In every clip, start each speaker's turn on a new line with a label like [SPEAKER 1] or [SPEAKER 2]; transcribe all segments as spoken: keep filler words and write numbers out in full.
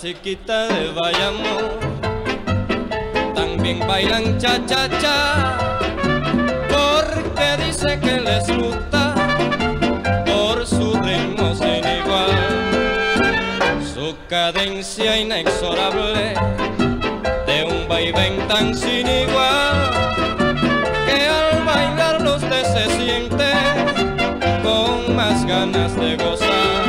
[SPEAKER 1] chiquitas de Bayamo también bailan cha-cha-cha, porque dice que les gusta por su ritmo sin igual, su cadencia inexorable de un vaivén tan sin igual, que al bailar usted se siente con más ganas de gozar.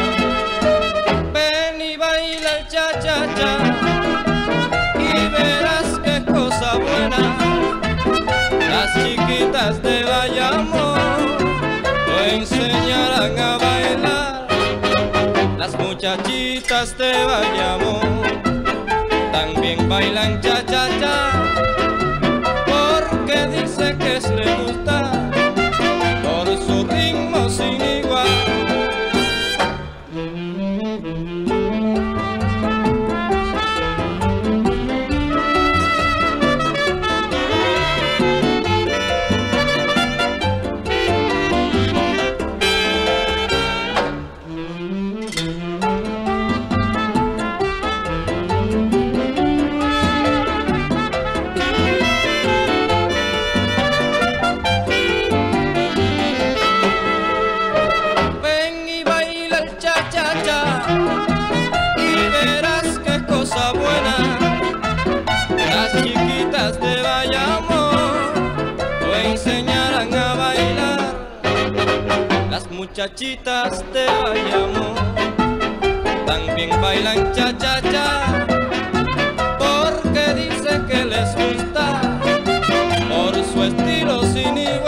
[SPEAKER 1] Ven y baila el cha-cha-cha y verás qué cosa buena. Las chiquitas de Bayamo lo enseñarán a bailar. Las muchachitas de Bayamo también bailan cha-cha-cha, porque dice que es le gusta por su ritmo sin igual. Y verás qué cosa buena. Las chiquitas de Bayamo lo enseñarán a bailar. Las muchachitas de Bayamo también bailan cha-cha-cha, porque dice que les gusta por su estilo sin igual.